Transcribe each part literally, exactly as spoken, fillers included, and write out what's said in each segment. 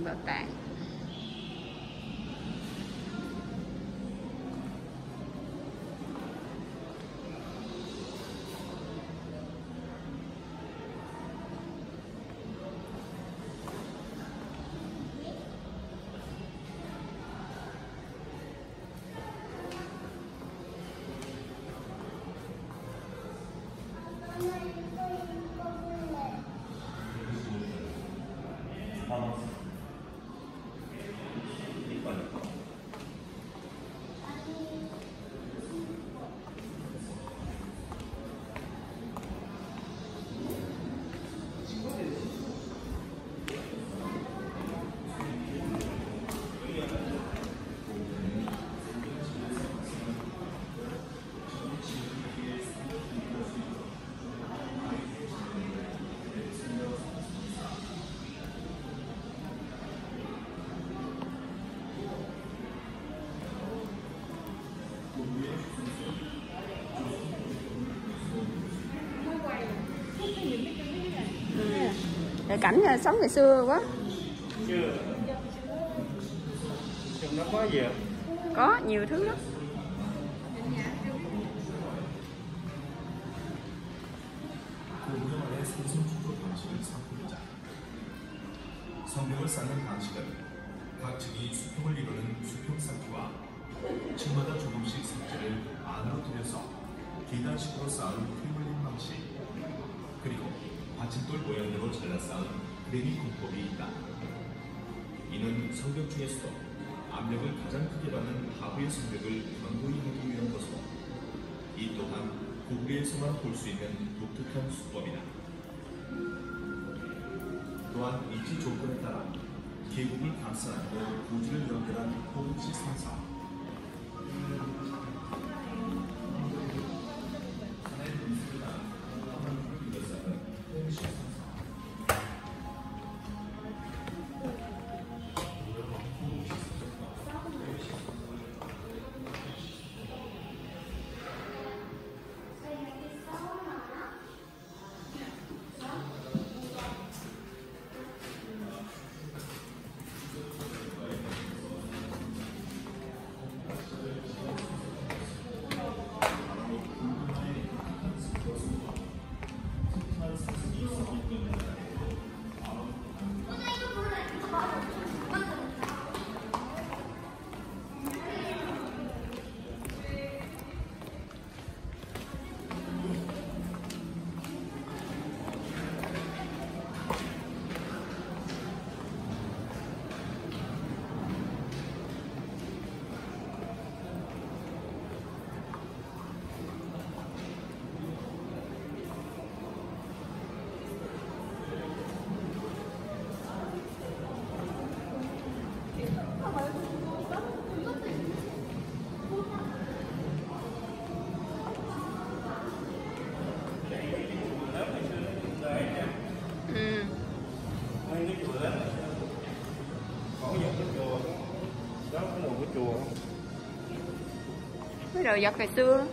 viện bảo tàng. Để cảnh sống ngày xưa quá. Chưa. Trong đó có gì ạ? Có nhiều thứ lắm. 성벽을 쌓는 방식은 각 층이 수평을 이루는 수평 쌓기와 층마다 조금씩 석재를 안으로 들여서 계단식으로 쌓은 휘물림 방식, 그리고 받침돌 모양으로 잘라 쌓은 그레니 공법이 있다. 이는 성벽 중에서도 압력을 가장 크게 받는 하부의 성벽을 견고히 하기 위한 것으로, 이 또한 고구려에서만 볼 수 있는 독특한 수법이다. 또한 입지 조건에 따라 계곡을 감싸고 부지를 연결한 호흡지 상사, Mấy đồ vật ngày xưa.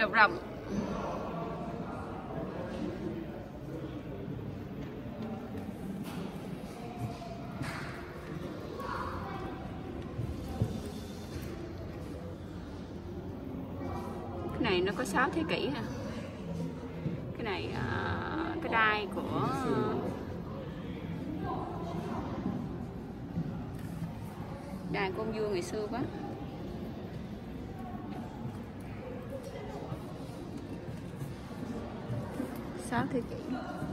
rộng rộng. Cái này nó có sáu thế kỷ hả? Cái này uh, cái đai của đài của ông vua ngày xưa quá. Sáu thế kỷ.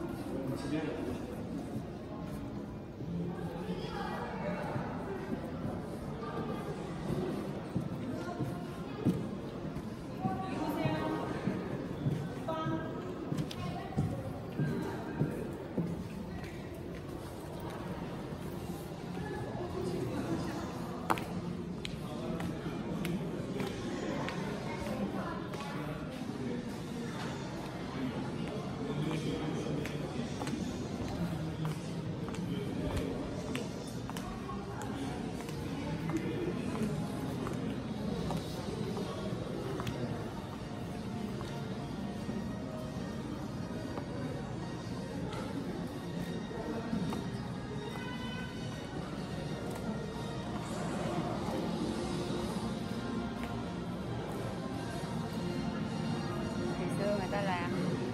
Ta làm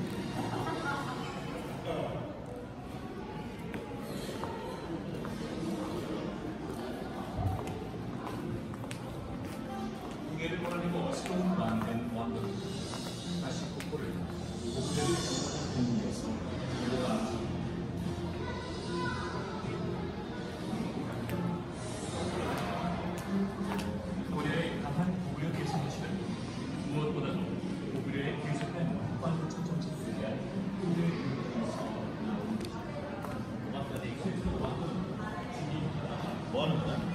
무게를 몰아내고 새로운 만든 왕은 다시 국보를 고구려의 공중에서 내려가 고려의 강한 고구려 개성시는 무엇보다도 고구려의 계속된 관로천 정책에 대한 고구려의 의미에서 나온 뭐하는 거야?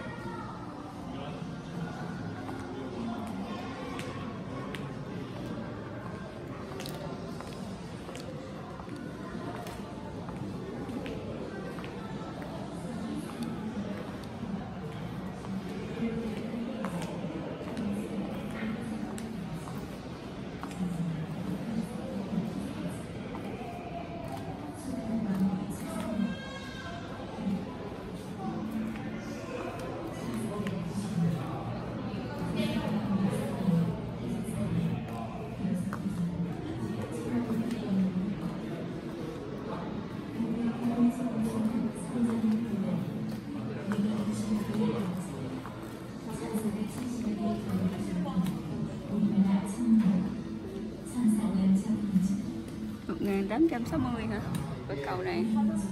một nghìn tám trăm sáu mươi hả? Cái cầu này.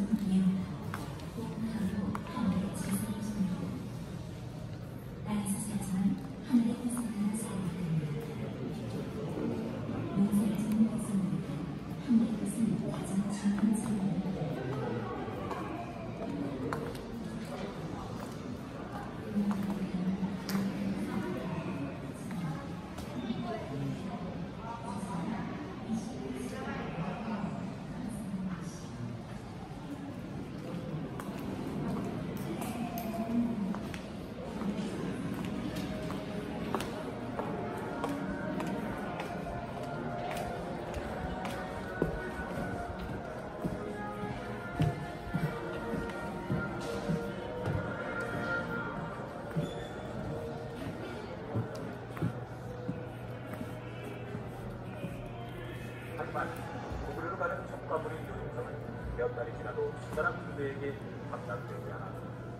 하지만 고구려로 가는 첩과물인 요동성은 몇 달이 지나도 수사람 그들에게 감당되지 않았다.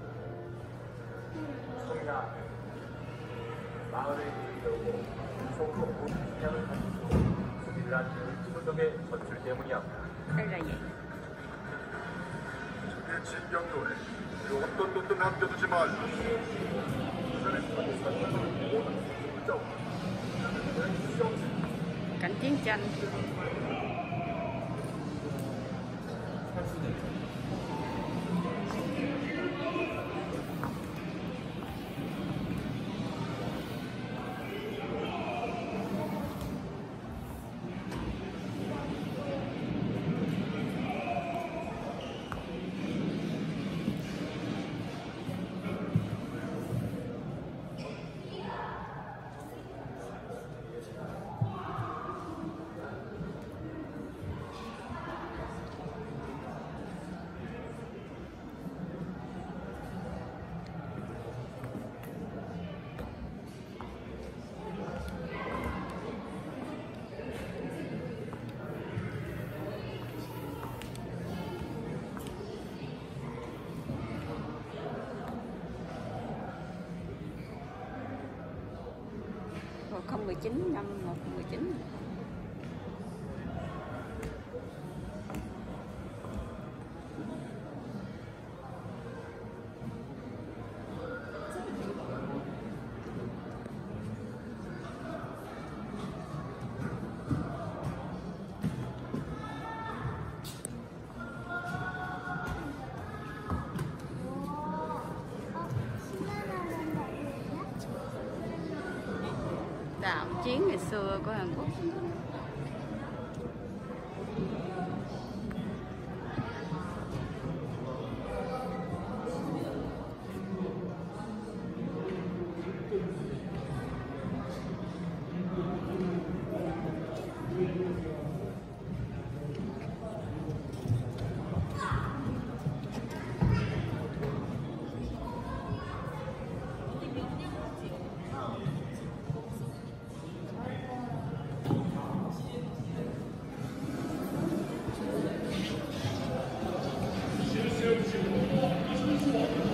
성이나 마을을 이끌려오고 속으로 모든 식량을 가지고 수비를 한 을지문덕의 전술 때문이었다. Đây là gì? 내 진경로에 어떤 돈도 남겨두지 말라. Cảnh chiến tranh. không một chín, năm một không một chín. Đạo chiến ngày xưa của Hàn Quốc. 실세